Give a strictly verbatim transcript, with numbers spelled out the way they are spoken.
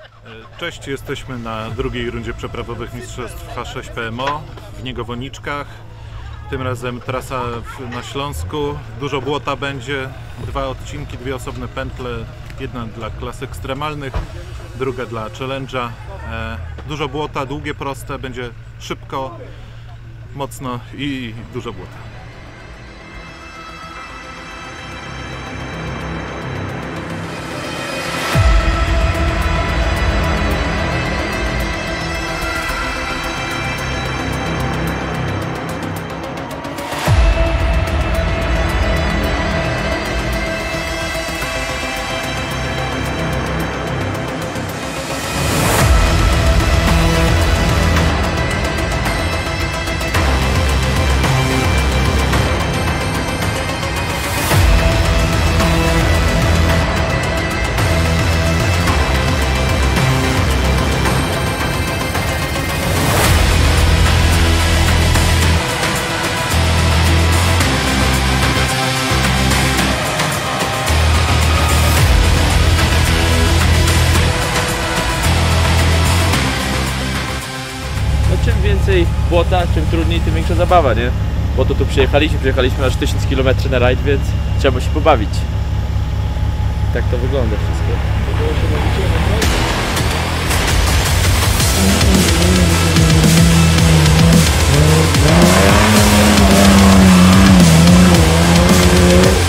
Cześć, jesteśmy na drugiej rundzie przeprawowych mistrzostw H sześć P M O w Niegowoniczkach. Tym razem trasa na Śląsku, dużo błota będzie, dwa odcinki, dwie osobne pętle, jedna dla klas ekstremalnych, druga dla challenge'a. Dużo błota, długie, proste, będzie szybko, mocno i dużo błota. Czym więcej błota, czym trudniej, tym większa zabawa, nie? Bo to tu przyjechaliśmy, przyjechaliśmy aż tysiąc kilometrów na rajd, więc trzeba się pobawić. I tak to wygląda wszystko. Yeah.